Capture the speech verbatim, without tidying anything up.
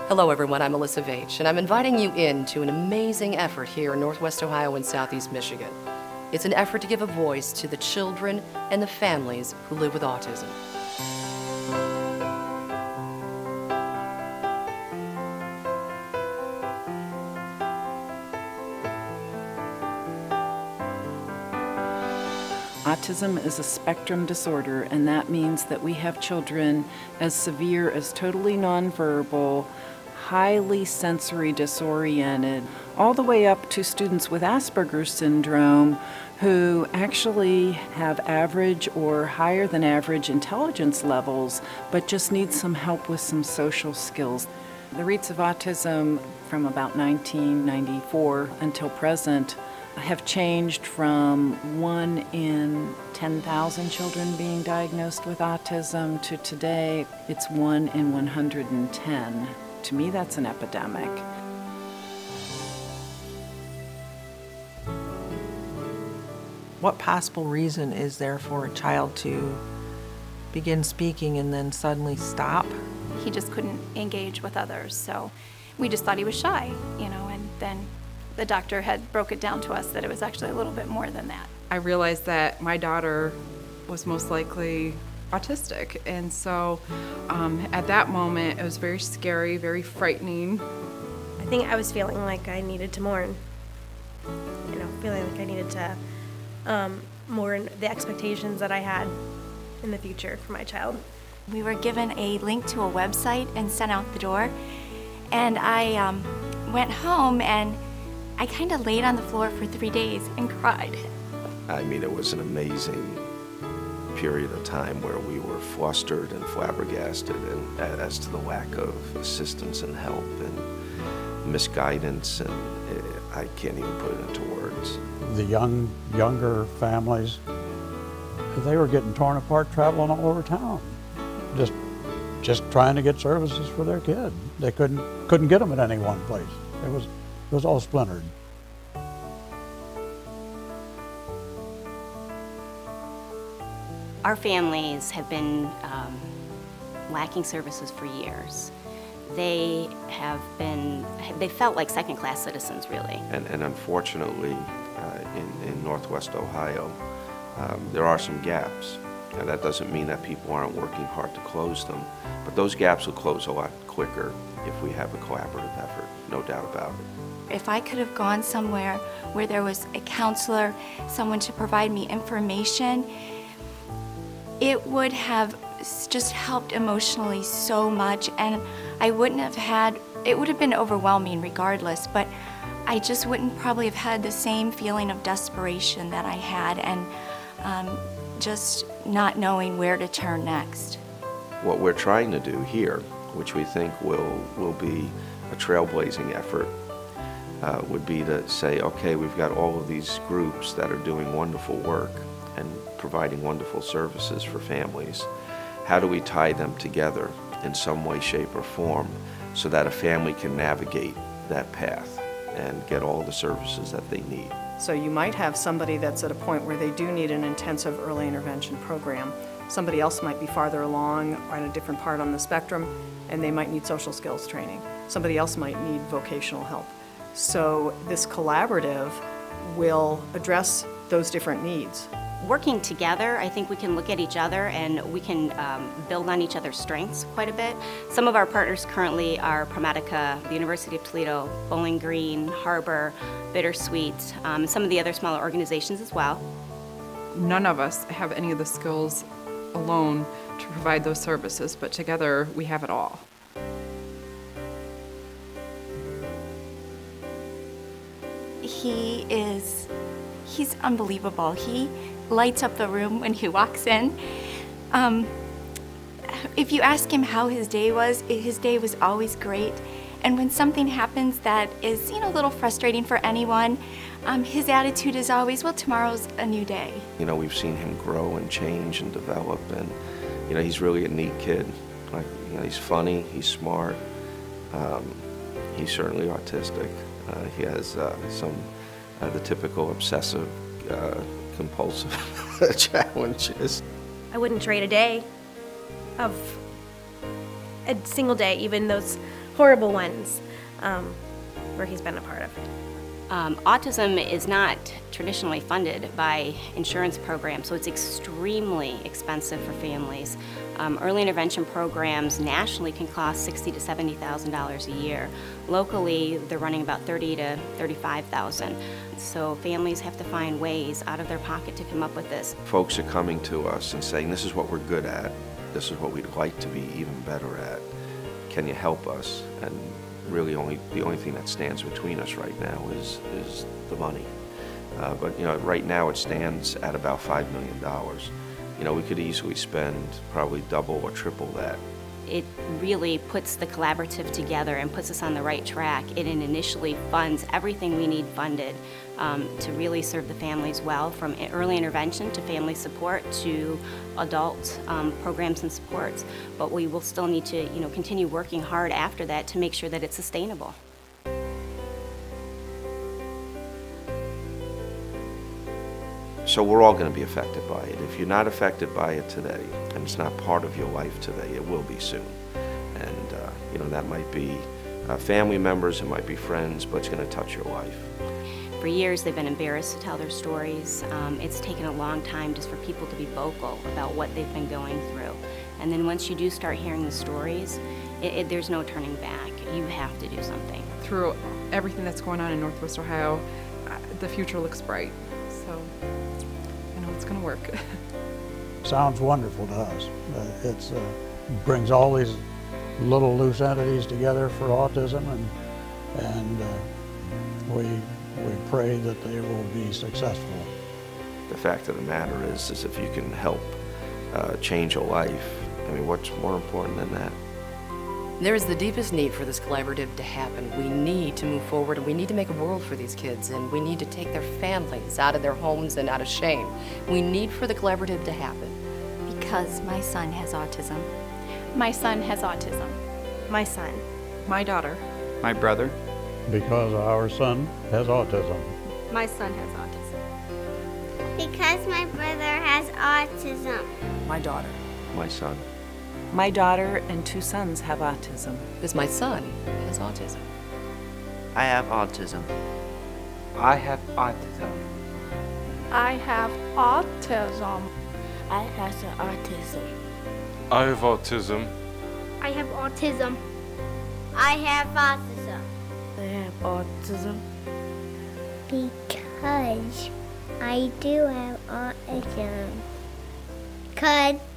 Hello everyone, I'm Melissa Veitch, and I'm inviting you in to an amazing effort here in Northwest Ohio and Southeast Michigan. It's an effort to give a voice to the children and the families who live with autism. Autism is a spectrum disorder, and that means that we have children as severe as totally nonverbal, highly sensory disoriented, all the way up to students with Asperger's syndrome who actually have average or higher than average intelligence levels, but just need some help with some social skills. The rates of autism from about nineteen ninety-four until present have changed from one in ten thousand children being diagnosed with autism to today, it's one in one hundred ten. To me, that's an epidemic. What possible reason is there for a child to begin speaking and then suddenly stop? He just couldn't engage with others, so we just thought he was shy, you know, and then the doctor had broke it down to us that it was actually a little bit more than that. I realized that my daughter was most likely autistic, and so um, at that moment it was very scary, very frightening. I think I was feeling like I needed to mourn, you know, feeling like I needed to um, mourn the expectations that I had in the future for my child. We were given a link to a website and sent out the door, and I um, went home and I kind of laid on the floor for three days and cried. I mean, it was an amazing period of time where we were flustered and flabbergasted and as to the lack of assistance and help and misguidance, and it, I can't even put it into words. The young, younger families, they were getting torn apart traveling all over town, just, just trying to get services for their kid. They couldn't, couldn't get them at any one place. It was, it was all splintered. Our families have been um, lacking services for years. They have been, they felt like second-class citizens, really. And, and unfortunately, uh, in, in Northwest Ohio, um, there are some gaps. And that doesn't mean that people aren't working hard to close them, but those gaps will close a lot quicker if we have a collaborative effort, no doubt about it. If I could have gone somewhere where there was a counselor, someone to provide me information, it would have just helped emotionally so much, and I wouldn't have had, it would have been overwhelming regardless, but I just wouldn't probably have had the same feeling of desperation that I had, and um, just not knowing where to turn next. What we're trying to do here, which we think will, will be a trailblazing effort, uh, would be to say, okay, we've got all of these groups that are doing wonderful work and providing wonderful services for families. How do we tie them together in some way, shape, or form so that a family can navigate that path and get all the services that they need? So you might have somebody that's at a point where they do need an intensive early intervention program. Somebody else might be farther along or in a different part on the spectrum, and they might need social skills training. Somebody else might need vocational help. So this collaborative will address those different needs. Working together, I think we can look at each other and we can um, build on each other's strengths quite a bit. Some of our partners currently are ProMedica, the University of Toledo, Bowling Green, Harbor, Bittersweet, um, and some of the other smaller organizations as well. None of us have any of the skills alone to provide those services, but together we have it all. He is, he's unbelievable. He lights up the room when he walks in. Um, if you ask him how his day was, his day was always great. And when something happens that is, you know, a little frustrating for anyone, um, his attitude is always, well, tomorrow's a new day. You know, we've seen him grow and change and develop, and, you know, he's really a neat kid. Like, you know, he's funny, he's smart, um, he's certainly autistic. Uh, he has uh, some, uh, the typical obsessive, uh, compulsive challenges. I wouldn't trade a day of a single day, even those horrible ones um, where he's been a part of. Um, autism is not traditionally funded by insurance programs, so it's extremely expensive for families. Um, early intervention programs nationally can cost sixty thousand to seventy thousand dollars a year. Locally, they're running about thirty thousand to thirty-five thousand dollars. So families have to find ways out of their pocket to come up with this. Folks are coming to us and saying, this is what we're good at, this is what we'd like to be even better at. Can you help us? And really only the only thing that stands between us right now is is the money. Uh, but you know, right now it stands at about five million dollars. You know, we could easily spend probably double or triple that. It really puts the collaborative together and puts us on the right track. It initially funds everything we need funded um, to really serve the families well, from early intervention to family support to adult um, programs and supports. But we will still need to, you know, continue working hard after that to make sure that it's sustainable. So we're all going to be affected by it. If you're not affected by it today, and it's not part of your life today, it will be soon. And uh, you know, that might be uh, family members, it might be friends, but it's going to touch your life. For years, they've been embarrassed to tell their stories. Um, it's taken a long time just for people to be vocal about what they've been going through. And then once you do start hearing the stories, it, it, there's no turning back. You have to do something. Through everything that's going on in Northwest Ohio, uh, the future looks bright. So I know it's going to work. Sounds wonderful to us. Uh, it's uh, brings all these little loose entities together for autism, and and uh, we we pray that they will be successful. The fact of the matter is, is if you can help uh, change a life, I mean, what's more important than that? There is the deepest need for this collaborative to happen. We need to move forward, and we need to make a world for these kids, and we need to take their families out of their homes and out of shame. We need for the collaborative to happen. Because my son has autism. My son has autism. My son. My daughter. My brother. Because our son has autism. My son has autism. Because my brother has autism. My daughter. My son. My daughter and two sons have autism. Because my son has autism. I have autism. I have autism. I have autism. I have autism. I have autism. I have autism. I have autism. I have autism. Because I do have autism. Because